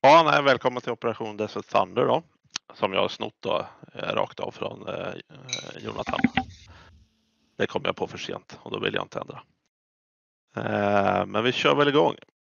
Ja, nej, välkommen till Operation Desert Thunder då. Som jag har snott då, rakt av från Jonathan. Det kom jag på för sent och då vill jag inte ändra. Men vi kör väl igång.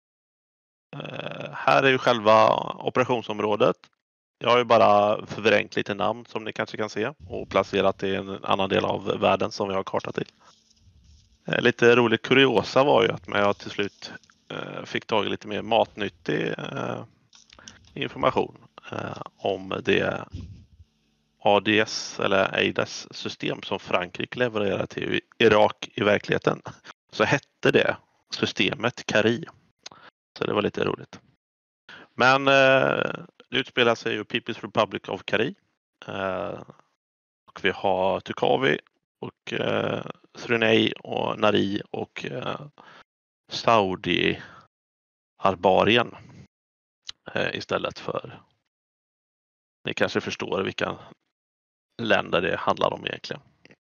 Här är ju själva operationsområdet. Jag har ju bara förvrängt lite namn som ni kanske kan se och placerat i en annan del av världen som jag har kartat i. Lite rolig kuriosa var ju att jag till slut fick tag i lite mer matnyttig information om det ADS eller AIDAS system som Frankrike levererar till Irak i verkligheten. Så hette det systemet Kari. Så det var lite roligt. Men det utspelar sig ju People's Republic of Kari. Och vi har Tukavi och Srunei och Nari och Saudi Arbarien istället för. Ni kanske förstår vilka länder det handlar om egentligen.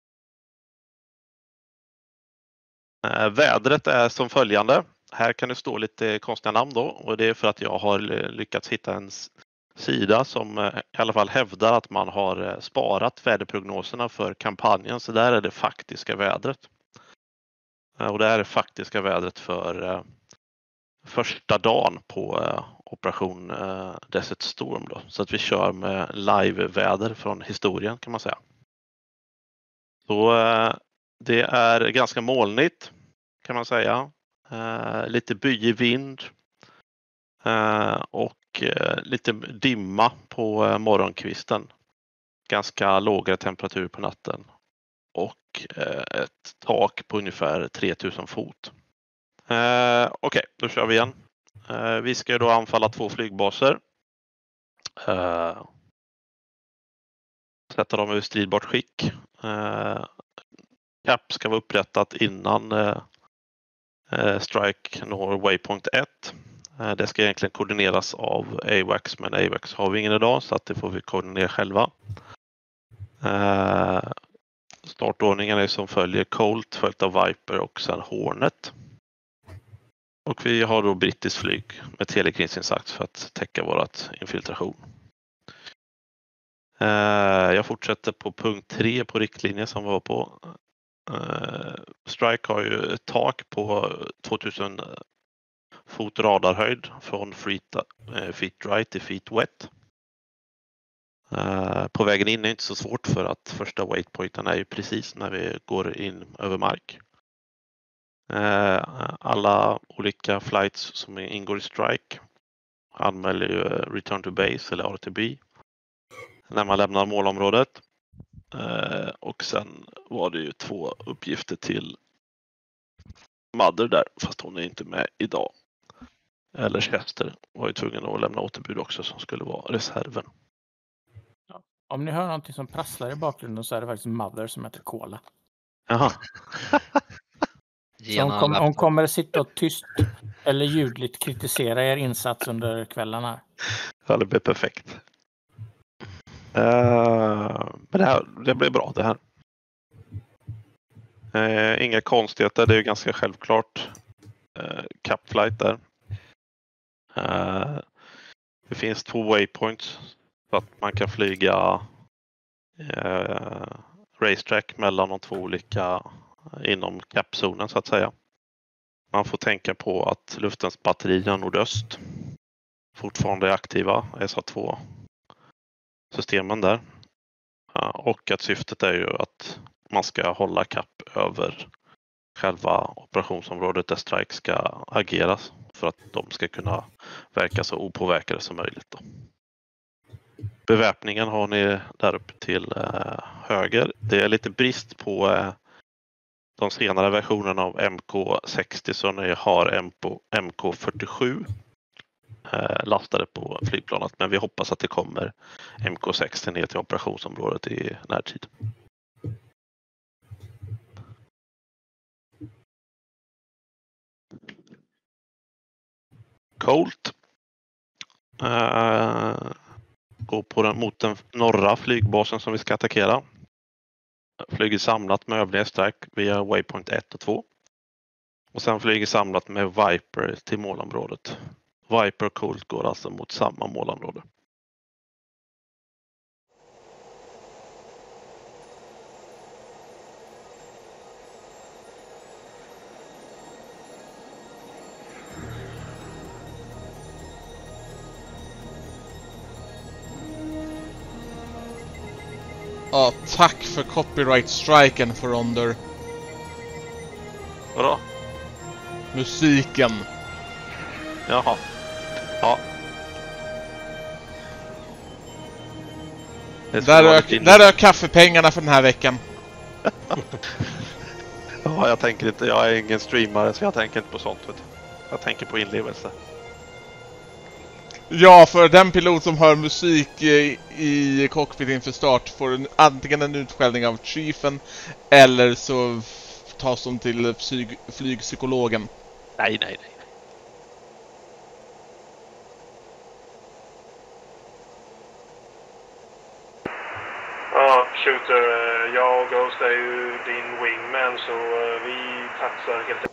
Vädret är som följande. Här kan det stå lite konstiga namn då och det är för att jag har lyckats hitta en sida som i alla fall hävdar att man har sparat väderprognoserna för kampanjen, så där är det faktiska vädret. Och det här är faktiska vädret för första dagen på Operation Desert Storm då. Så att vi kör med live-väder från historien kan man säga. Så det är ganska molnigt kan man säga. Lite byig vind och lite dimma på morgonkvisten. Ganska låga temperaturer på natten och ett tak på ungefär 3000 fot. Okej, då kör vi igen. Vi ska då anfalla 2 flygbaser. Sätta dem i stridbart skick. CAP ska vara upprättat innan Strike når Waypoint 1. Det ska egentligen koordineras av AWACS, men AWACS har vi ingen idag så att det får vi koordinera själva. Startordningen är som följer Colt, följt av Viper och sen Hornet. Och vi har då brittiskt flyg med telekringsinsats för att täcka vårat infiltration. Jag fortsätter på punkt 3 på riktlinjen som vi var på. Strike har ju ett tak på 2000 fot radarhöjd från feet dry till feet wet. På vägen in är det inte så svårt för att första waypointen är ju precis när vi går in över mark. Alla olika flights som ingår i Strike anmäler ju return to base eller RTB när man lämnar målområdet. Och sen var det ju 2 uppgifter till Mother där, fast hon är inte med idag. Eller Chester var ju tvungen att lämna återbud också som skulle vara reserven. Ja. Om ni hör någonting som prasslar i bakgrunden så är det faktiskt Mother som heter Cola. Jaha. Så hon kommer att sitta och tyst eller ljudligt kritisera er insats under kvällarna. Ja, det blir perfekt. Men det blir bra det här. Inga konstigheter, det är ju ganska självklart. Cap flight där. Det finns 2 waypoints så att man kan flyga racetrack mellan de 2 olika inom capzonen så att säga. Man får tänka på att luftens batterier nordöst fortfarande är aktiva, SA2 systemen där. Och att syftet är ju att man ska hålla kapp över själva operationsområdet där Strike ska ageras för att de ska kunna verka så opåverkade som möjligt. Då. Beväpningen har ni där uppe till höger. Det är lite brist på de senare versionerna av MK60 så ni har MK47 lastade på flygplanet, men vi hoppas att det kommer MK60 ner till operationsområdet i närtid. Colt går mot den norra flygbasen som vi ska attackera. Flyger samlat med övriga Strike via Waypoint 1 och 2. Och sen flyger samlat med Viper till målområdet. Viper och Colt går alltså mot samma målområde. Ja, tack för copyright-striken för Ronder. Vadå? Musiken. Jaha. Ja. Där rök kaffepengarna för den här veckan. Ja, jag tänker inte. Jag är ingen streamare så jag tänker inte på sånt. Vet du. Jag tänker på inlevelse. Ja, för den pilot som hör musik i cockpit inför start får antingen en utskällning av chiefen eller så tas de till flygpsykologen. Nej. Ja, Shooter, jag och Ghost är ju din wingman så vi taxar helt enkelt.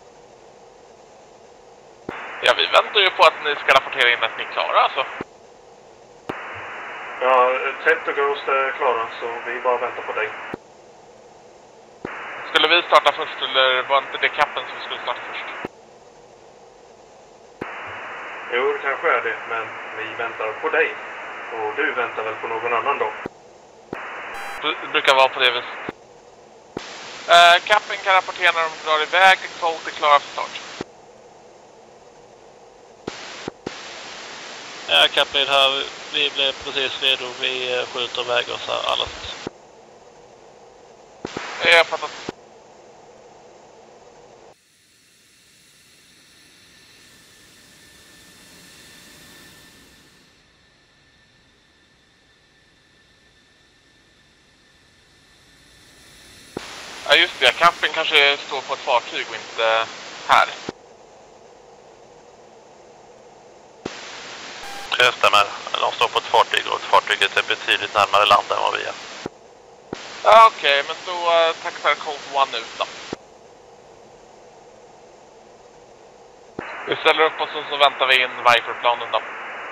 Ja, vi väntar ju på att ni ska rapportera in att ni är klara alltså. Ja, Ted och Ghost är klara så vi bara väntar på dig. Skulle vi starta först eller var inte det kappen som skulle starta först? Jo, det kanske är det, men vi väntar på dig. Och du väntar väl på någon annan då? Det brukar vara på det viset. Kappen kan rapportera när de drar iväg. Colt är klara för start. Ja, Kapten här. Vi blev precis redo. Vi skjuter iväg oss här alla. Jag fattar. Ja just det, Kappen kanske står på ett fartyg och inte här. Det stämmer. De står på ett fartyg och fartyget är betydligt närmare land än vad vi är. Ja, okej, men då taxar Colt One ut då. Vi ställer upp oss och så väntar vi in Viper-planen då.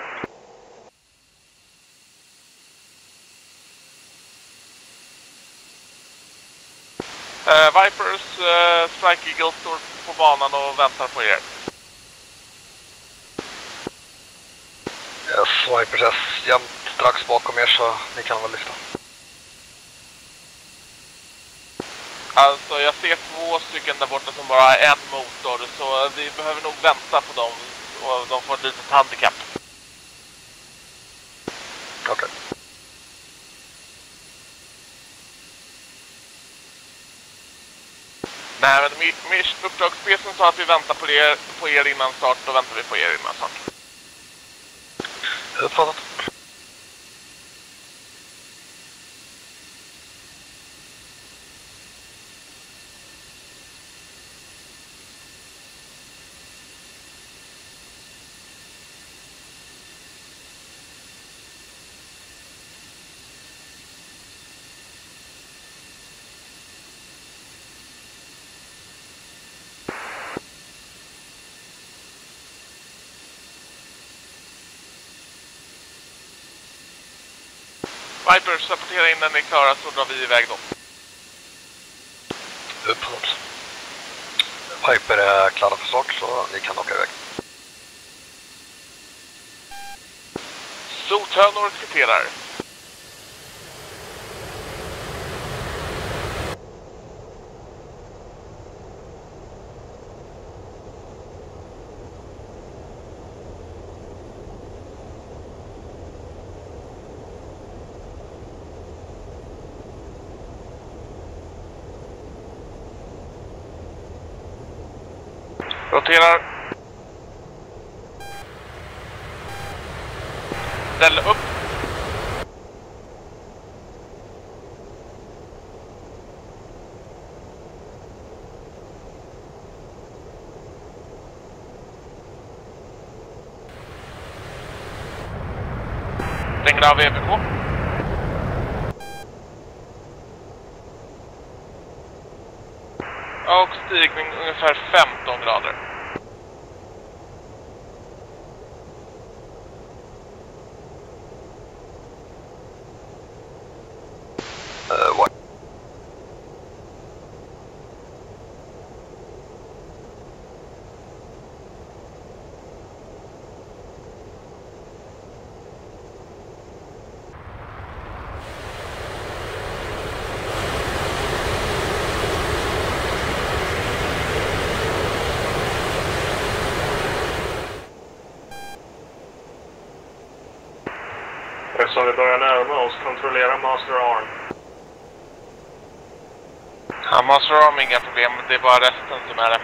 Vipers, Strike Eagle står på banan och väntar på er. Yes, Vipers är jämt strax bakom er så ni kan väl lyfta. Alltså jag ser 2 stycken där borta som bara har en motor så vi behöver nog vänta på dem och de får ett litet handikapp. Okej. Nej men uppdragsspecen sa att vi väntar på er innan start, då väntar vi på er innan start. Uppfattat. Vipers, rapportera in när ni är klara så drar vi iväg då. Uppfattat. Piper är klara för start så ni kan åka iväg. Sothönor kvitterar. Roterar. Ställ upp. Stänger av EVK. Och stigning ungefär 15 grader. Eftersom vi börjar närma oss, kontrollera Master Arm. Ja, Master Arm inga problem, det är bara resten som är det.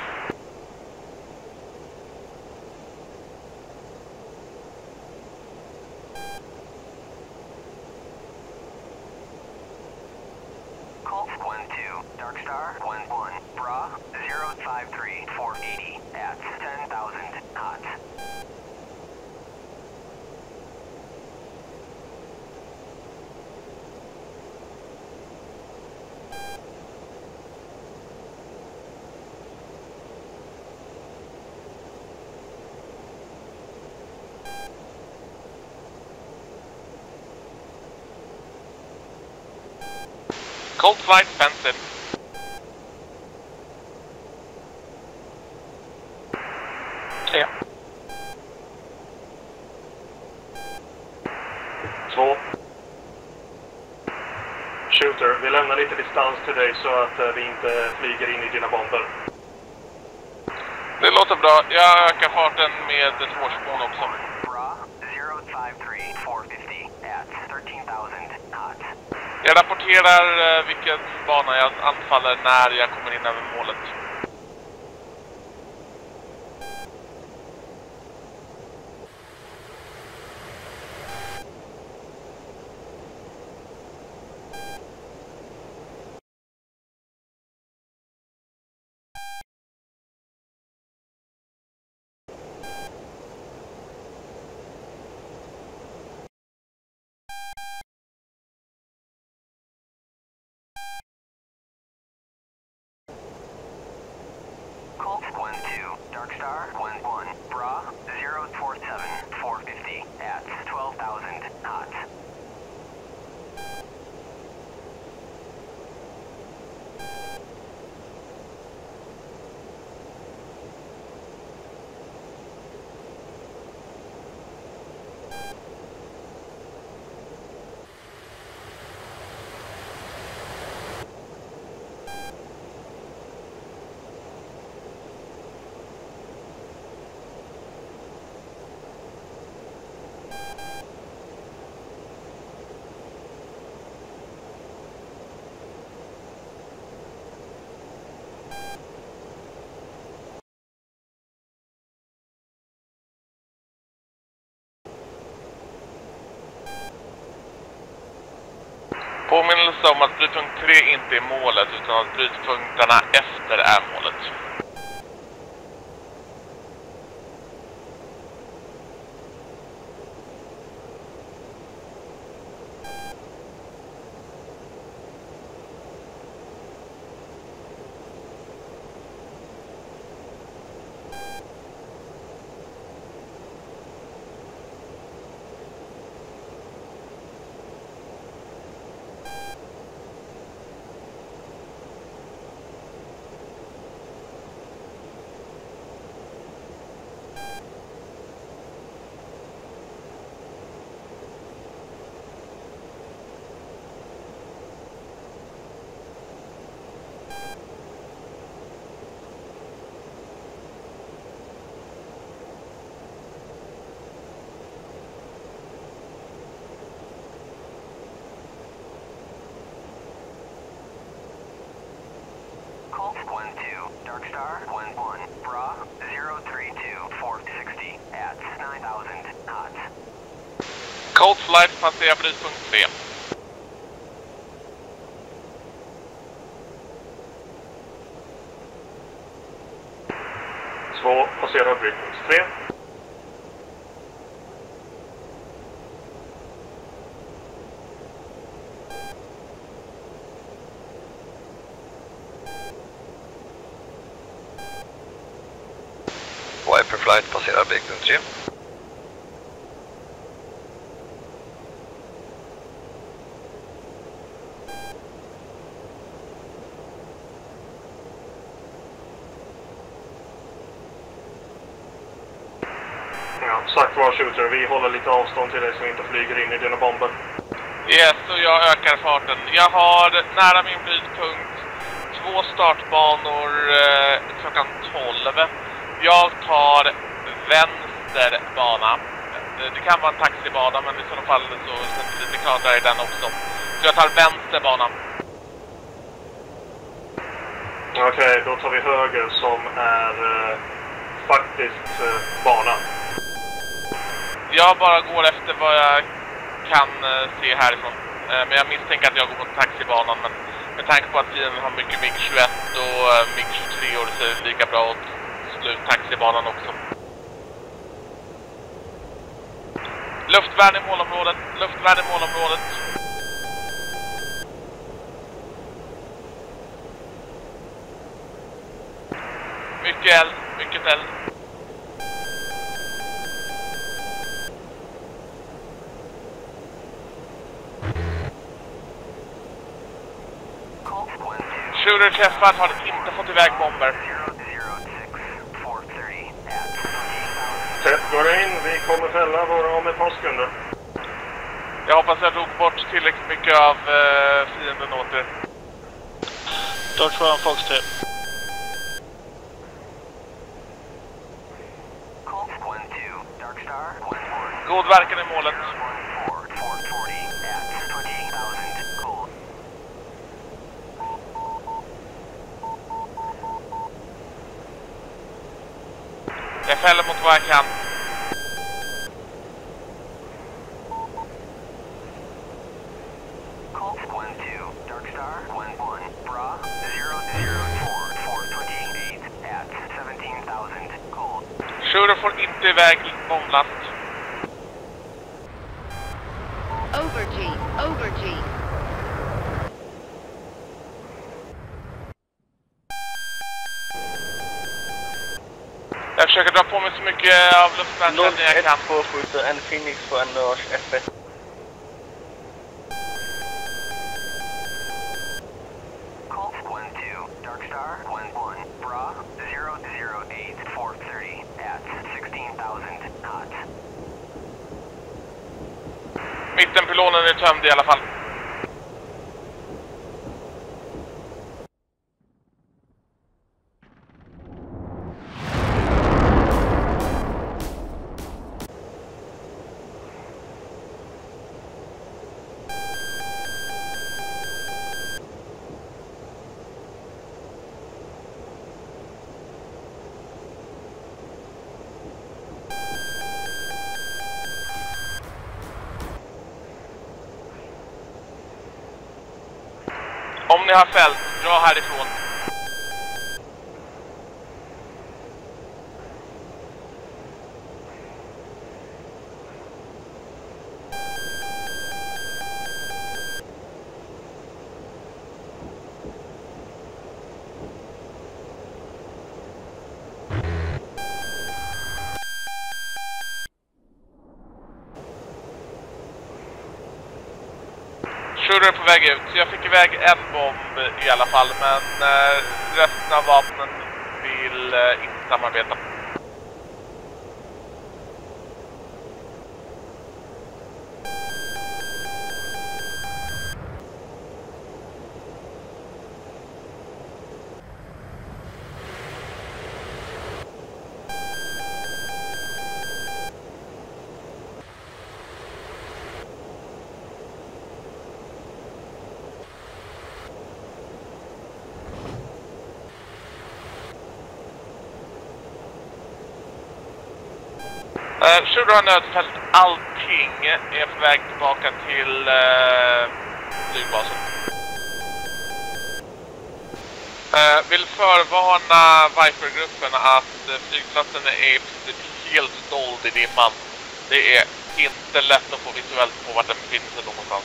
Colt 1-2, Dark Star 1-1, Bra 053 480 at 10,000 knots. Cold flight fenced. Tre. 2. Shooter, vi lämnar lite distans till dig så att vi inte flyger in i dina bomber. Det låter bra. Jag ökar farten med tvåspån också. Bra 053 450 at 13,000 knots. Jag rapporterar vilken bana jag anfaller när jag kommer in över målet. Colt 1-2, Dark Star 1-1, Bra 047 450 at 12,000 knots. Påminnelse om att brytpunkt 3 inte är målet utan att brytpunkterna efter är målet. Colt 1-2, Dark Star 1-1, Bra 032 460 at 9,000 knots. Cold flight passerar brytpunkt 3. Två, passerar brytpunkt 3. Viper flight passerar brytpunkt 3. Ja, sagt var Shooter, vi håller lite avstånd till dig så vi inte flyger in i dina bomber. Yes, och jag ökar farten. Jag har nära min brytpunkt 2 startbanor klockan 12. Jag tar vänster bana. Det kan vara en taxibana, men i sådana fall så sätter lite knadrar i den också. Så jag tar vänsterbanan. Okej, då tar vi höger som är faktiskt banan. Jag bara går efter vad jag kan se härifrån. Men jag misstänker att jag går på taxibanan, men med tanke på att fienden har mycket MiG-21 och MiG-23 och det ser lika bra åt slut taxibanan också. Luftvärn i målområdet, luftvärn i målområdet. Mycket eld, mycket eld. Shooter träffad, har inte fått iväg bomber. Tätt går in, vi kommer fälla våra om ett par sekunder. Jag hoppas jag drog bort tillräckligt mycket av fienden åt er. Dodge 1 Fox 3. God verkan i målet. Jag fäller mot vad jag kan. Shooter får inte iväg bomblast. Over G, over G. Jag försöker dra på mig så mycket av luftvärnssändning jag kan. 01 skjuter en Phoenix på en F1. Colt 1-2, Dark Star 1-1, Bra 008 430 at 16,000 knots. Mittenpylonen är tömd i alla fall. Om ni har fält, dra härifrån. Shooter är på väg ut. Jag fick iväg en bomb i alla fall, men resten av vapnen vill inte samarbeta. Shooter har nödfällt allting, är på väg tillbaka till flygbasen. Vill förvarna Viper-gruppen att flygplatsen är helt dold i dimman. Det är inte lätt att få visuellt på vart den befinner sig någonstans.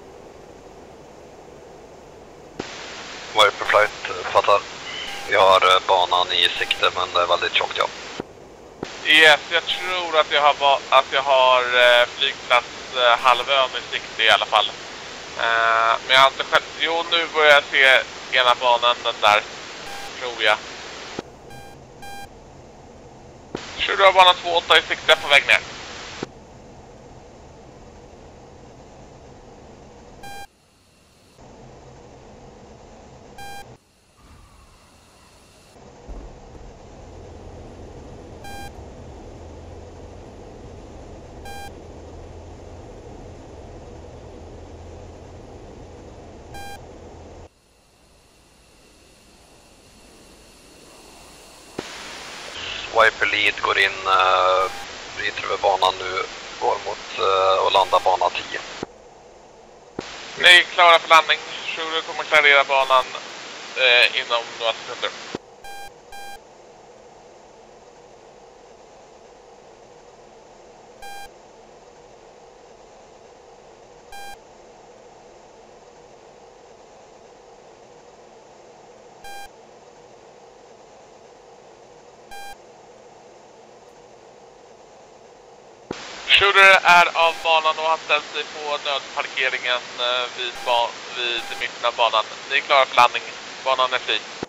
Viper Flight, fattar. Vi har banan i sikte, men det är väldigt tjockt, ja. Yes, jag tror att jag har flygplats halvön i sikte i alla fall. Men jag har inte själv... Jo, nu börjar jag se ena banan, den där, tror jag. Kör du har banan 2-8 i sikte på väg ner. Swiper lead går in, bryter över banan nu, går mot och landar bana 10. Ni är klara för landning. Shooter kommer klarera banan inom några sekunder. Shooter är av banan och har ställt sig på nödparkeringen vid mitten av banan. Ni är klara för landning. Banan är fri.